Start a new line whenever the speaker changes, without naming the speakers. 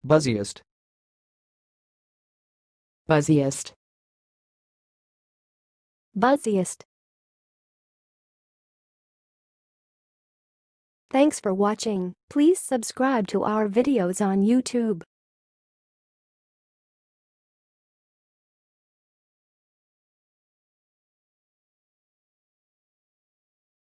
Buzziest.
Buzziest.
Buzziest. Thanks for watching. Please subscribe to our videos on YouTube.